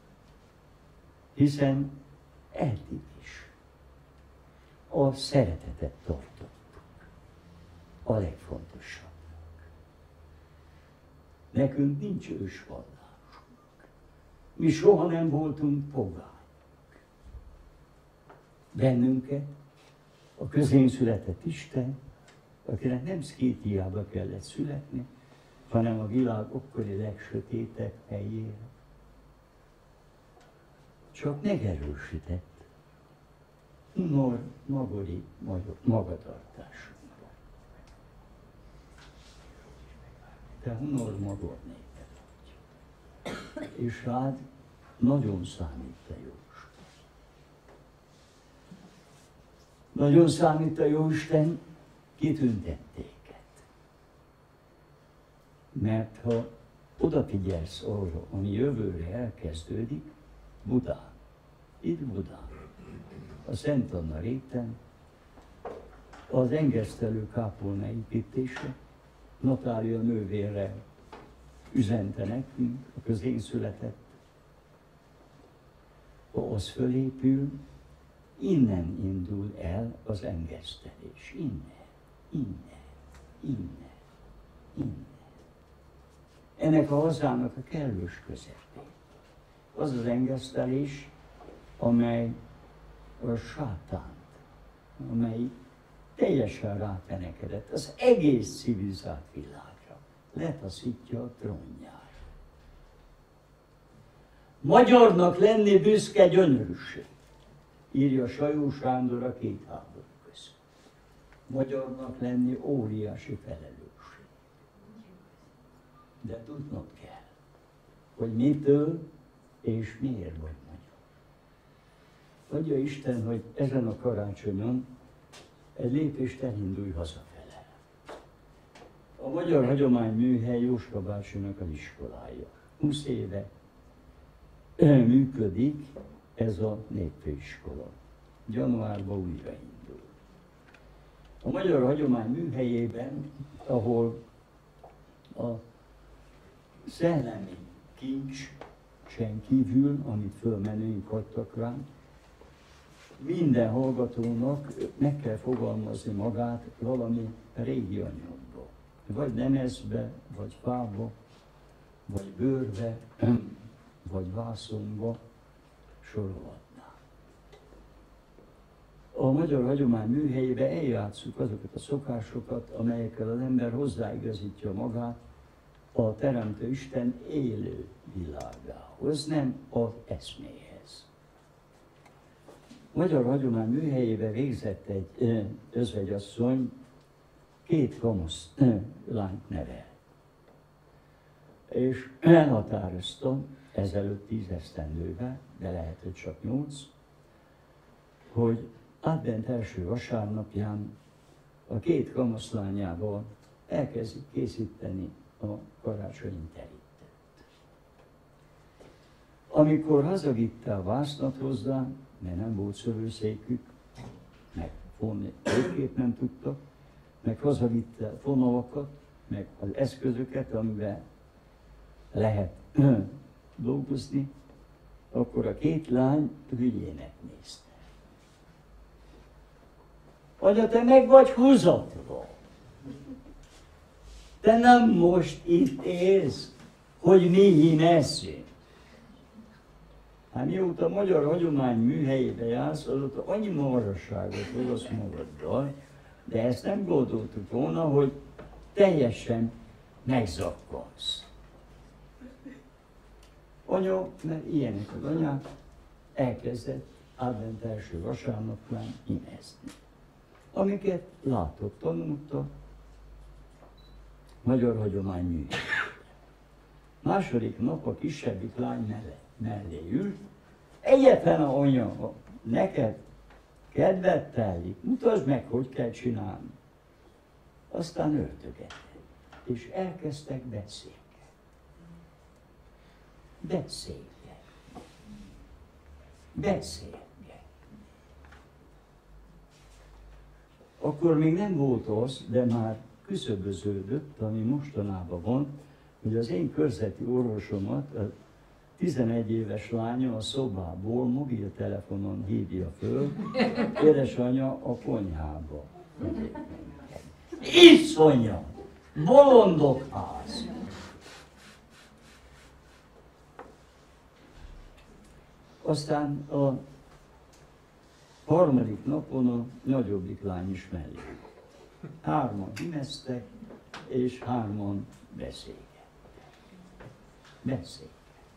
hiszen eddig is a szeretetet tartottuk a legfontosabbnak. Nekünk nincs ősvallásunk. Mi soha nem voltunk pogányok. Bennünket a közén született Isten, akinek nem Szkítiába kellett születni, hanem a világ akkori legsötétebb helyére. Csak megerősített Unor magori magatartásunkban. Te Unor magor népe vagy, és rád nagyon számít a Jóisten. Nagyon számít a Jóisten, kitüntették. Mert ha odafigyelsz arra, ami jövőre elkezdődik, Budán, itt Budán, a Szent Anna réten, az engesztelő kápolna építése, Natália nővérrel üzente nekünk, a közén született, ha az fölépül, innen indul el az engesztelés. Innen, innen, innen, innen. Ennek a hazának a kellős közepén. Az az engesztelés, amely a sátánt, amely teljesen rápenekedett az egész civilizált világra, letaszítja a trónjára. Magyarnak lenni büszke gyönyörűség, írja Sajó Sándor a két háború között. Magyarnak lenni óriási felelősség. De tudnod kell, hogy mitől és miért vagy magyar. Adja Isten, hogy ezen a karácsonyon egy lépést elindulj hazafele. A Magyar Hagyományműhely Jóska bácsinak az iskolája. húsz éve működik ez a népfőiskola. Januárban újraindul. A Magyar Hagyományműhelyében, ahol a szellemi kincsen kívül, amit fölmenőink adtak rám, minden hallgatónak meg kell fogalmazni magát valami régi anyagba. Vagy nemezbe, vagy fába, vagy bőrbe, vagy vászonba sorolhatnám. A Magyar Hagyományműhelyébe eljátszuk azokat a szokásokat, amelyekkel az ember hozzáigazítja magát a Teremtő Isten élő világához, nem az eszméhez. A Magyar Hagyományműhelyébe végzett egy özvegyasszony, két kamasz lányt nevel. És elhatározta ezelőtt tíz esztendővel, de lehet, hogy csak nyolc, hogy advent első vasárnapján a két kamaszlányával elkezdik készíteni a karácsonyi terítet. amikor hazavitte a vásznat hozzá, mert nem volt szövőszékük, meg fonni végképp nem tudtak, meg hazavitte a fonalakat, meg az eszközöket, amivel lehet dolgozni, akkor a két lány hülyének nézte. Anya, te meg vagy húzatva. Te nem most itt élsz, hogy mi hineszünk. Hát mióta a magyar hagyomány műhelyébe jársz, azóta annyi marasságot hozasz magaddal, de ezt nem gondoltuk volna, hogy teljesen megzakkansz. Anya, mert ilyenek az anyák, elkezdett advent első vasárnapján imezni. Amiket látott, tanulta, magyar hagyomány műhelyébe. Második nap a kisebbik lány mellett. mellé ült, egyetlen a anya, neked kedved telik, mutasd meg, hogy kell csinálni. Aztán öltögettek, és elkezdtek beszélni. Beszélni. Beszélni. Akkor még nem volt az, de már küszöböződött, ami mostanában van, hogy az én körzeti orvosomat, a tizenegy éves lánya a szobából mobiltelefonon hívja föl, édesanyja a konyhába. Iszonyat! Bolondok ház! Aztán a harmadik napon a nagyobbik lány is mellé. Hárman imeztek, és hárman beszélgettek. Beszélgettek.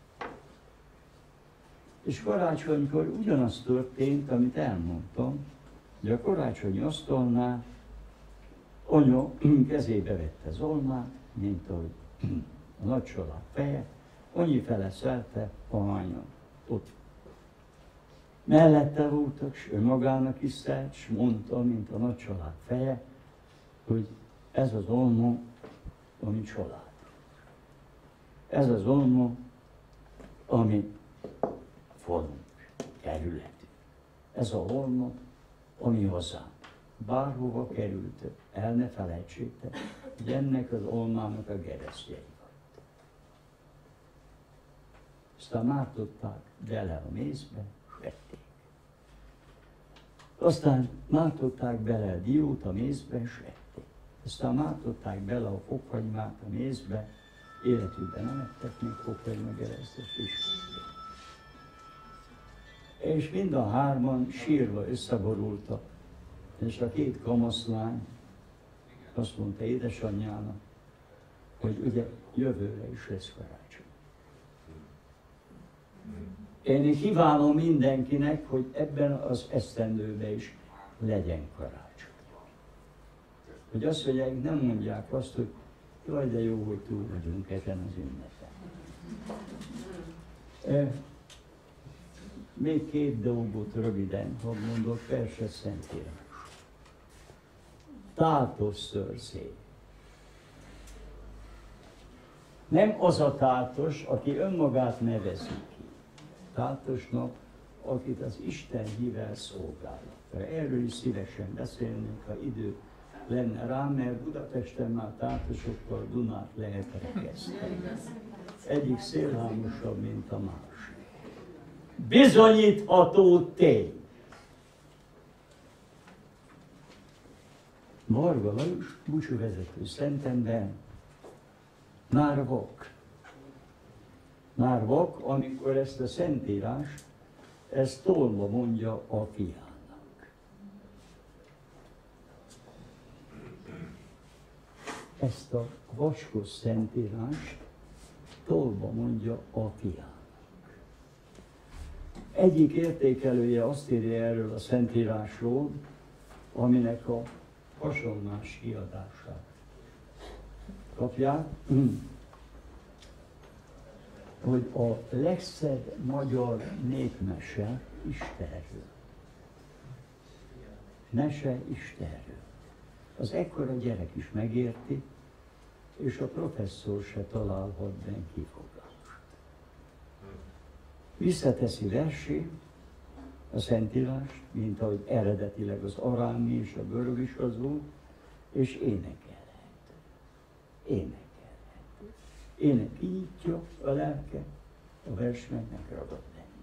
És karácsonykor ugyanaz történt, amit elmondtam, de a karácsonyi asztalnál anya kezébe vette az almát, mint ahogy a nagy család feje, annyi fele szelte, ahányan ott mellette voltak, s ő magának is szelt, s mondta, mint a nagy család feje, hogy ez az alma, ami család. Ez az alma, ami falunk, kerületünk. Ez a alma, ami hazánk. Bárhova kerültök, el ne felejtsétek, hogy ennek az almának a geresztjei van. Aztán mártották bele a mézbe, és vették. Aztán mártották bele a diót a mézbe, és vették. Aztán mártották bele a fokhagymát a mézbe, életükben nem ettek még fokhagyma geresztest is. És mind a hárman sírva összeborultak. És a két kamaszlány azt mondta édesanyjának, hogy ugye jövőre is lesz karácsony. Én kívánom mindenkinek, hogy ebben az esztendőben is legyen karácsony. Hogy azt mondják, nem mondják azt, hogy jaj, de jó, hogy túl vagyunk ezen az ünnepen. E, még két dolgot röviden, ha mondok, persze Szentírás. Tátos szőrszék. Nem az a tátos, aki önmagát nevezi ki. Tátosnak, akit az Isten hível szolgál. Erről is szívesen beszélnénk, ha idő lenne rá, mert Budapesten már tátosokkal Dunát lehet rekeszteni. Egyik szélhámosabb, mint a másik. Bizonyítható tény. Varga Lajos, búcsúvezető Szentember, már vak. Már vak, amikor ezt a Szentírást, ezt tolva mondja a fiának. Ezt a vaskos Szentírást tolva mondja a fiának. Egyik értékelője azt írja erről a Szentírásról, aminek a hasonlás kiadását kapják, hogy a legszebb magyar népmese Istenről. Mese Istenről. Az ekkora gyerek is megérti, és a professzor se találhat benne kifogást. visszateszi versé a Szentírást, mint ahogy eredetileg az arámi és a görög is az volt, és énekelhet. Énekelhet. Ének kinyitja a lelke, a vers meg megragad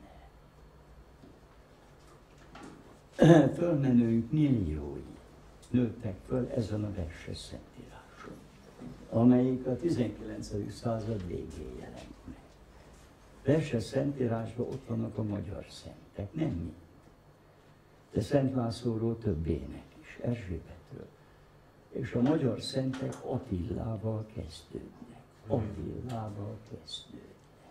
benne. Fölmenőink milliói nőttek föl ezen a verses Szentíráson, amelyik a tizenkilencedik század végén jelent meg. Verses Szentírásban ott vannak a magyar szentek, nem mind. De Szent Lászlóról több ének is, Erzsébetről. És a magyar szentek Attillával kezdődnek. Attillával kezdődnek.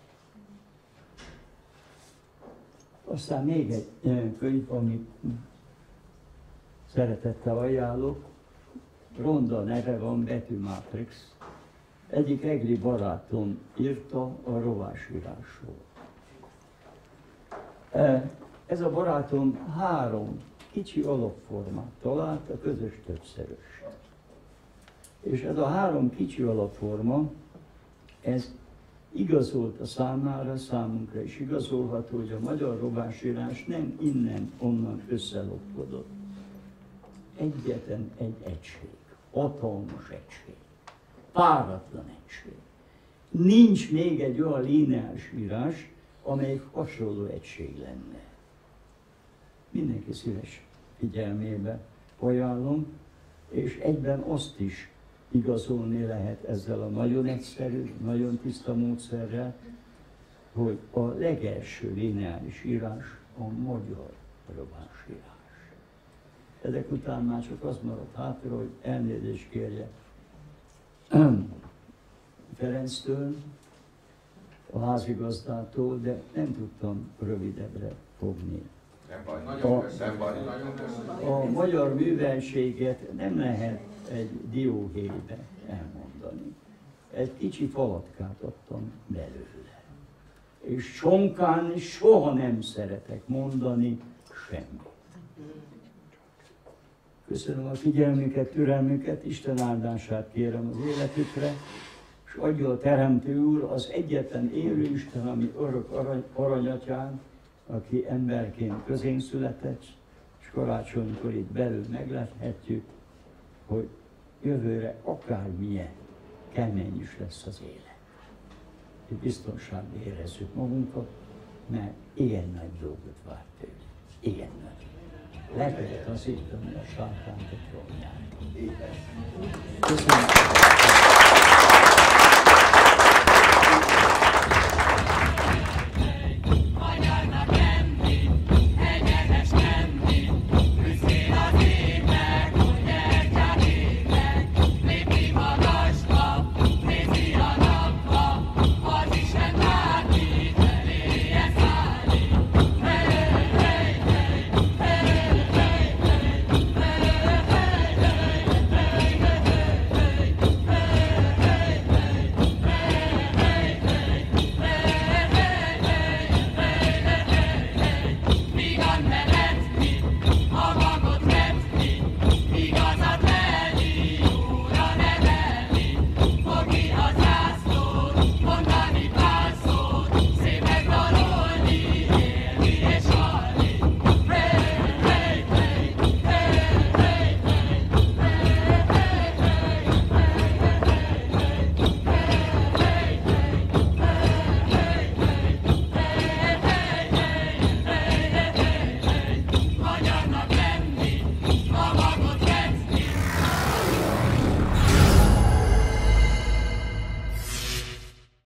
Aztán még egy könyv, amit szeretettel ajánlok, ronda neve van, Betűmátrix. Egyik egri barátom írta a rovásírásról. Ez a barátom három kicsi alapformát talált, a közös többszörös. És ez a három kicsi alapforma, ez igazolt a számára, számunkra is igazolható, hogy a magyar rovásírás nem innen-onnan összelopkodott. Egyetlen egy egység, hatalmas egység, páratlan egység. Nincs még egy olyan lineáris írás, amelyik hasonló egység lenne. Mindenki szíves figyelmébe ajánlom, és egyben azt is igazolni lehet ezzel a nagyon egyszerű, nagyon tiszta módszerrel, hogy a legelső lineáris írás a magyar rovásírás. Ezek után már csak az maradt hátra, hogy elnézést kérje Ferenctől, a házigazdától, de nem tudtam rövidebbre fogni. Nem baj, nagyon köszönöm, a, a magyar műveltséget nem lehet egy dióhéjbe elmondani. Egy kicsi falatkát adtam belőle. És sonkán soha nem szeretek mondani semmit. Köszönöm a figyelmüket, türelmüket, Isten áldását kérem az életükre, és adja a Teremtő Úr, az egyetlen élő Isten, ami örök arany, aranyatyán, aki emberként közénk született, és karácsonykor itt belül megláthatjuk, hogy jövőre akármilyen kemény is lesz az élet. Hogy biztonságban érezzük magunkat, mert igen nagy dolgot vár tőle. Igen nagy. Lehet az itt, ami a sátánt egy romját. Köszönöm.